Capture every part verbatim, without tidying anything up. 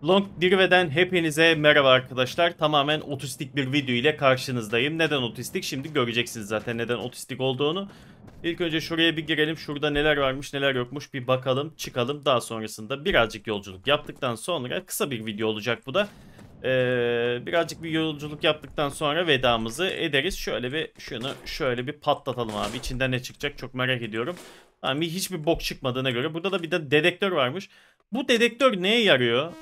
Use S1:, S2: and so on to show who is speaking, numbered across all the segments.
S1: Long Dirve'den hepinize merhaba arkadaşlar. Tamamen otistik bir video ile karşınızdayım. Neden otistik? Şimdi göreceksiniz zaten neden otistik olduğunu. İlk önce şuraya bir girelim. Şurada neler varmış neler yokmuş bir bakalım çıkalım. Daha sonrasında birazcık yolculuk yaptıktan sonra kısa bir video olacak bu da. Ee, birazcık bir yolculuk yaptıktan sonra vedamızı ederiz. Şöyle bir şunu şöyle bir patlatalım abi. İçinden ne çıkacak çok merak ediyorum. Yani hiçbir bok çıkmadığına göre. Burada da bir de dedektör varmış. Bu dedektör neye yarıyor?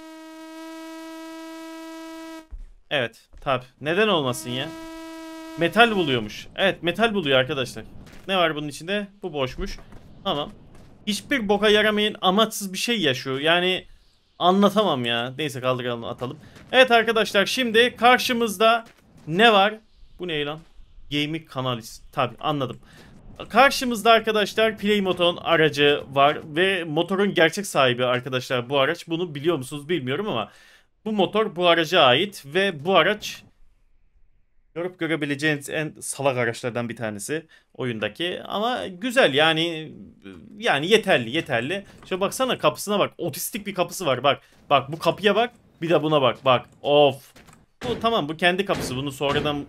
S1: Evet, tabi. Neden olmasın ya? Metal buluyormuş. Evet, metal buluyor arkadaşlar. Ne var bunun içinde? Bu boşmuş. Tamam. Hiçbir boka yaramayan amaçsız bir şey yaşıyor. Yani anlatamam ya. Neyse kaldıralım atalım. Evet arkadaşlar şimdi karşımızda ne var? Bu ne lan? Gaming Canalis. Tabi anladım. Karşımızda arkadaşlar Playmotor'un aracı var ve motorun gerçek sahibi arkadaşlar bu araç. Bunu biliyor musunuz bilmiyorum ama bu motor bu araca ait ve bu araç görüp görebileceğiniz en salak araçlardan bir tanesi oyundaki. Ama güzel yani yani yeterli yeterli. Şöyle baksana kapısına bak. Otistik bir kapısı var bak. Bak bu kapıya bak. Bir de buna bak. Bak. Of. Bu tamam bu kendi kapısı. Bunu sonradan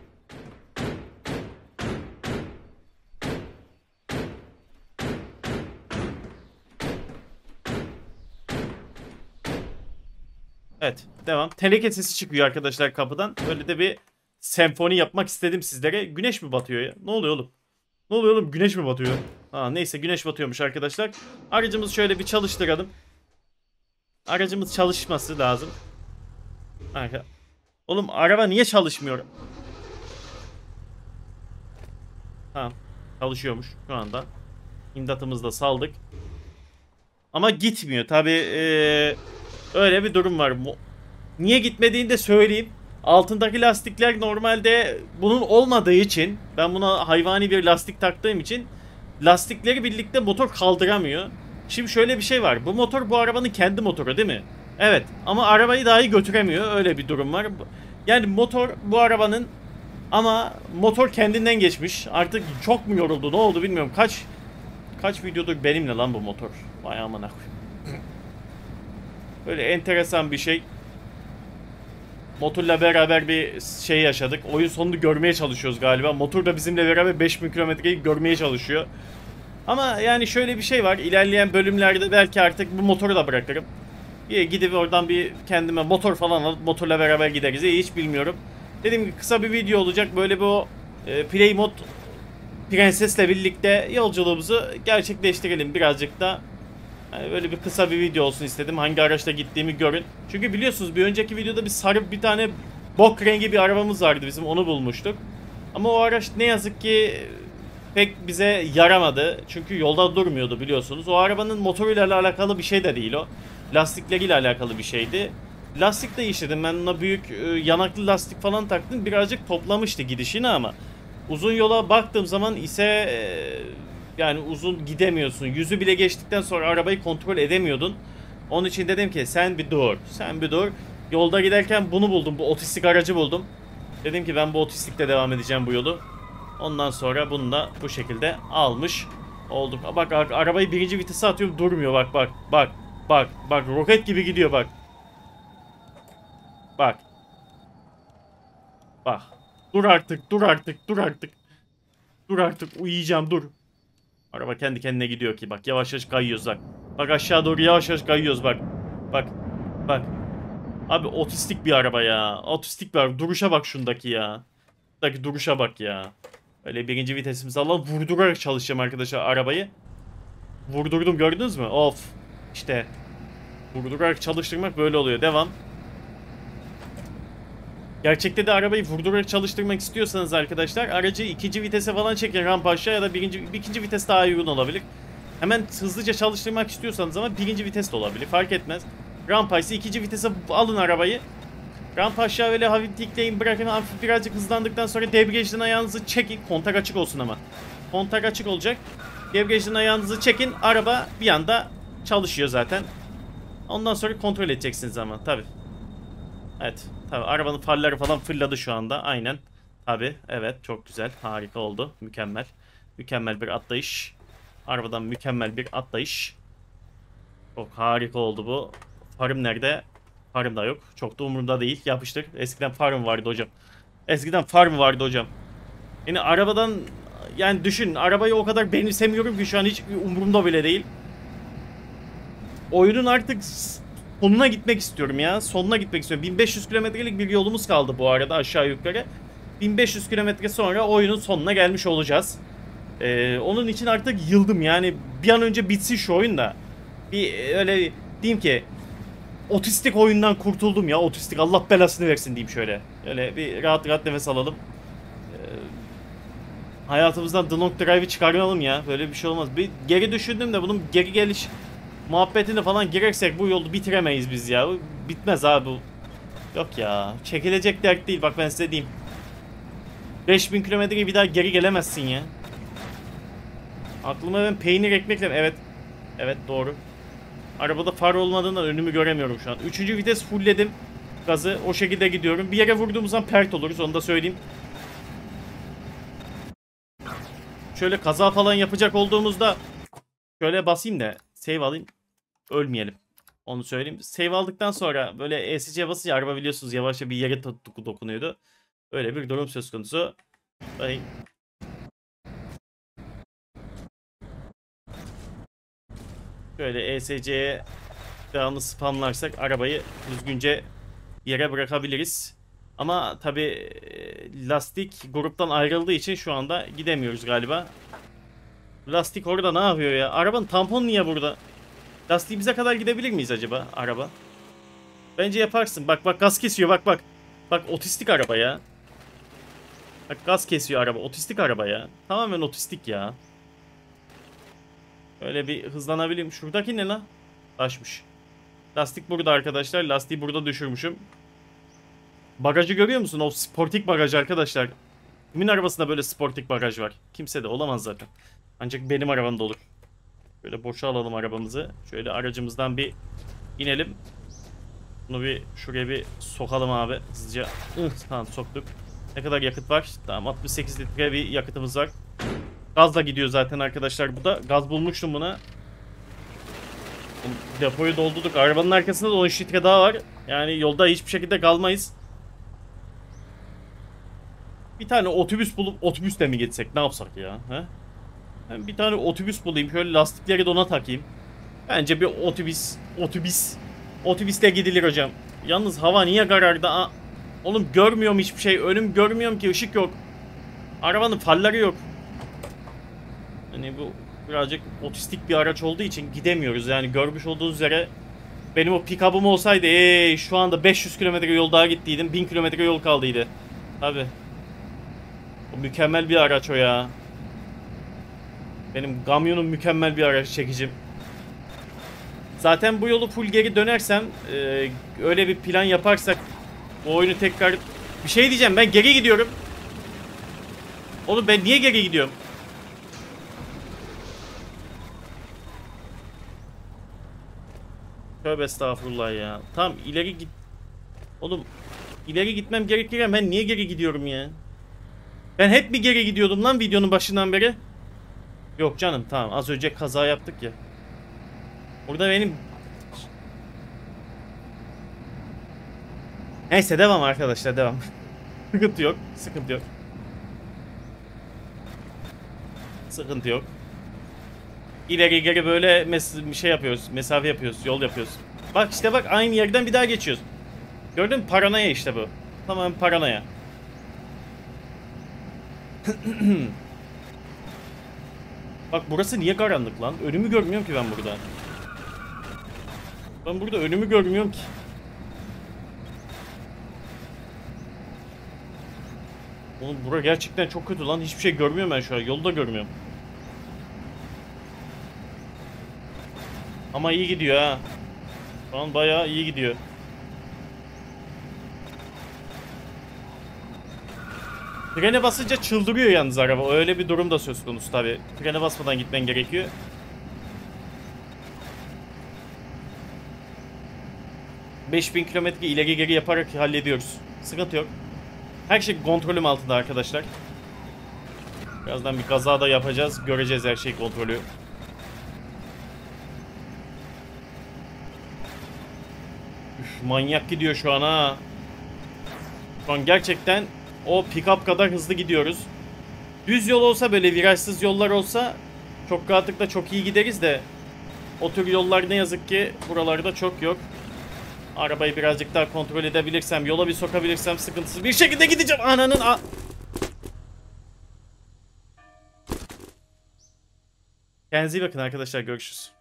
S1: evet devam. Teneke sesi çıkıyor arkadaşlar kapıdan. Böyle de bir senfoni yapmak istedim sizlere. Güneş mi batıyor ya? Ne oluyor oğlum? Ne oluyor oğlum? Güneş mi batıyor? Ha, neyse güneş batıyormuş arkadaşlar. Aracımızı şöyle bir çalıştıralım. Aracımız çalışması lazım. Arka. Oğlum araba niye çalışmıyor? Tamam. Çalışıyormuş şu anda. İmdatımızı da saldık. Ama gitmiyor. Tabi ee, öyle bir durum var. Niye gitmediğini de söyleyeyim. Altındaki lastikler normalde bunun olmadığı için ben buna hayvani bir lastik taktığım için lastikleri birlikte motor kaldıramıyor. Şimdi şöyle bir şey var. Bu motor bu arabanın kendi motoru değil mi? Evet ama arabayı dahi götüremiyor. Öyle bir durum var. Yani motor bu arabanın ama motor kendinden geçmiş. Artık çok mu yoruldu ne oldu bilmiyorum. Kaç kaç videodur benimle lan bu motor. Vay aman akıyım. Böyle enteresan bir şey. Motorla beraber bir şey yaşadık. Oyun sonunu görmeye çalışıyoruz galiba. Motor da bizimle beraber beş bin kilometreyi görmeye çalışıyor. Ama yani şöyle bir şey var. İlerleyen bölümlerde belki artık bu motoru da bırakırım. Gidip oradan bir kendime motor falan alıp motorla beraber gideriz. İyi, hiç bilmiyorum. Dediğim gibi kısa bir video olacak. Böyle bu e, Play Mod Prenses'le birlikte yolculuğumuzu gerçekleştirelim birazcık da. Yani böyle bir kısa bir video olsun istedim. Hangi araçta gittiğimi görün. Çünkü biliyorsunuz bir önceki videoda bir sarı bir tane bok rengi bir arabamız vardı bizim. Onu bulmuştuk. Ama o araç ne yazık ki pek bize yaramadı. Çünkü yolda durmuyordu biliyorsunuz. O arabanın motoruyla alakalı bir şey de değil o. Lastikleriyle alakalı bir şeydi. Lastik değiştirdim. Ben ona büyük yanaklı lastik falan taktım. Birazcık toplamıştı gidişini ama uzun yola baktığım zaman ise yani uzun gidemiyorsun. Yüzü bile geçtikten sonra arabayı kontrol edemiyordun. Onun için dedim ki sen bir dur. Sen bir dur. Yolda giderken bunu buldum. Bu otistik aracı buldum. Dedim ki ben bu otistikle devam edeceğim bu yolu. Ondan sonra bunu da bu şekilde almış olduk. Bak arabayı birinci vitese atıyorum durmuyor. Bak bak bak bak bak roket gibi gidiyor bak. Bak. Bak. Dur artık dur artık dur artık. Dur artık uyuyacağım dur. Araba kendi kendine gidiyor ki bak yavaş yavaş kayıyoruz bak. Bak aşağı doğru yavaş yavaş kayıyoruz bak. Bak. Bak. Abi otistik bir araba ya. Otistik bir araba. Duruşa bak şundaki ya. Şundaki duruşa bak ya. Öyle birinci vitesimizi alalım. Vurdurarak çalışacağım arkadaşlar arabayı. Vurdurdum gördünüz mü? Of. İşte. Vurdurarak çalıştırmak böyle oluyor. Devam. Gerçekte de arabayı vurdurarak çalıştırmak istiyorsanız arkadaşlar aracı ikinci vitese falan çekin rampa aşağı ya da birinci, ikinci vites daha uygun olabilir. Hemen hızlıca çalıştırmak istiyorsanız ama birinci vites de olabilir fark etmez. Rampa ise ikinci vitese alın arabayı. Rampa aşağı böyle hafif dikleyin bırakın hafif birazcık hızlandıktan sonra debriyajdan ayağınızı çekin. Kontak açık olsun ama. Kontak açık olacak. Debriyajdan ayağınızı çekin araba bir anda çalışıyor zaten. Ondan sonra kontrol edeceksiniz ama tabi. Evet. Tabi arabanın farları falan fırladı şu anda. Aynen. Tabi. Evet. Çok güzel. Harika oldu. Mükemmel. Mükemmel bir atlayış. Arabadan mükemmel bir atlayış. Çok harika oldu bu. Farm nerede? Farm da yok. Çok da umurumda değil. Yapıştır. Eskiden farm vardı hocam. Eskiden farm vardı hocam. Yani arabadan yani düşün, arabayı o kadar benimsemiyorum ki şu an hiç umurumda bile değil. Oyunun artık sonuna gitmek istiyorum ya. Sonuna gitmek istiyorum. bin beş yüz kilometrelik bir yolumuz kaldı bu arada aşağı yukarı. bin beş yüz kilometre sonra oyunun sonuna gelmiş olacağız. Ee, onun için artık yıldım yani, bir an önce bitsin şu oyun da. Bir öyle diyeyim ki otistik oyundan kurtuldum ya, otistik, Allah belasını versin diyeyim şöyle. Öyle bir rahat rahat nefes alalım. Ee, hayatımızdan The Long Drive'ı çıkarmayalım ya, böyle bir şey olmaz. Bir geri düşündüm de bunun geri geliş muhabbetini falan girersek bu yolu bitiremeyiz biz ya. Bitmez abi bu. Yok ya, çekilecek dert değil, bak ben size diyeyim. beş bin kilometreyi bir daha geri gelemezsin ya. Aklıma ben peynir ekmekle, evet. Evet doğru. Arabada far olmadığından önümü göremiyorum şu an. Üçüncü vites fullledim gazı, o şekilde gidiyorum. Bir yere vurduğumuz zaman pert oluruz, onu da söyleyeyim. Şöyle kaza falan yapacak olduğumuzda şöyle basayım da save alayım, ölmeyelim. Onu söyleyeyim. Save aldıktan sonra böyle E S C'ye basınca araba biliyorsunuz yavaşça bir yere dokunuyordu. Öyle bir durum söz konusu. Ay. Şöyle E S C'ye devamlı spamlarsak arabayı düzgünce yere bırakabiliriz. Ama tabi lastik gruptan ayrıldığı için şu anda gidemiyoruz galiba. Lastik orada ne yapıyor ya? Arabanın tamponu niye burada? Lastiğimize kadar gidebilir miyiz acaba araba? Bence yaparsın. Bak bak gaz kesiyor, bak bak. Bak otistik araba ya. Bak gaz kesiyor araba. Otistik araba ya. Tamamen otistik ya. Öyle bir hızlanabileyim. Şuradaki ne lan? Taşmış. Lastik burada arkadaşlar. Lastiği burada düşürmüşüm. Bagajı görüyor musun? O sportik bagaj arkadaşlar. Kimin arabasında böyle sportik bagaj var? Kimse de olamaz zaten. Ancak benim arabamda olur. Böyle boşa alalım arabamızı. Şöyle aracımızdan bir inelim. Bunu bir şuraya bir sokalım abi hızlıca. Ih, tamam soktuk. Ne kadar yakıt var? Tamam altmış sekiz litre bir yakıtımız var. Gazla gidiyor zaten arkadaşlar bu da. Gaz bulmuştum buna. Depoyu doldurduk. Arabanın arkasında da on üç litre daha var. Yani yolda hiçbir şekilde kalmayız. Bir tane otobüs bulup otobüsle mi gitsek? Ne yapsak ya? He? Ben bir tane otobüs bulayım. Şöyle lastikleri de ona takayım. Bence bir otobüs, otobüs, otobüsle gidilir hocam. Yalnız hava niye karardı? Aa, oğlum görmüyorum hiçbir şey. Önüm görmüyorum ki, ışık yok. Arabanın farları yok. Hani bu birazcık otistik bir araç olduğu için gidemiyoruz. Yani görmüş olduğunuz üzere benim o pick-up'ım olsaydı ee, şu anda beş yüz kilometre yol daha gittiydim. bin kilometre yol kaldıydı. Tabi. O mükemmel bir araç o ya. Benim kamyonum mükemmel bir araç çekicim. Zaten bu yolu full geri dönersem e, öyle bir plan yaparsak bu oyunu tekrar... Bir şey diyeceğim, ben geri gidiyorum. Oğlum ben niye geri gidiyorum? Tövbe estağfurullah ya. Tamam ileri git. Oğlum ileri gitmem gerekirken ben niye geri gidiyorum ya? Ben hep mi geri gidiyordum lan videonun başından beri? Yok canım tamam, az önce kaza yaptık ya. Burada benim... Neyse devam arkadaşlar, devam. Sıkıntı yok, sıkıntı yok. Sıkıntı yok. İleri geri böyle mes şey yapıyoruz, mesafe yapıyoruz, yol yapıyoruz. Bak işte bak, aynı yerden bir daha geçiyoruz. Gördün mü? Paranoya işte bu. Tamam paranoya. Bak burası niye karanlık lan? Önümü görmüyorum ki ben burada. Ben burada önümü görmüyorum ki. Oğlum bura gerçekten çok kötü lan. Hiçbir şey görmüyorum ben şu an. Yolu da görmüyorum. Ama iyi gidiyor ha. Şu an bayağı iyi gidiyor. Frene basınca çıldırıyor yalnız araba. Öyle bir durum da söz konusu tabi. Frene basmadan gitmen gerekiyor. beş bin kilometre ileri geri yaparak hallediyoruz. Sıkıntı yok. Her şey kontrolüm altında arkadaşlar. Birazdan bir kaza da yapacağız. Göreceğiz her şey kontrolü. manyak gidiyor şu an ha. Şu an gerçekten o pick-up kadar hızlı gidiyoruz. Düz yol olsa, böyle virajsız yollar olsa çok rahatlıkla çok iyi gideriz de o tür yollar ne yazık ki buralarda çok yok. Arabayı birazcık daha kontrol edebilirsem, yola bir sokabilirsem sıkıntısız bir şekilde gideceğim. Ananın a... Kendinize iyi bakın arkadaşlar, görüşürüz.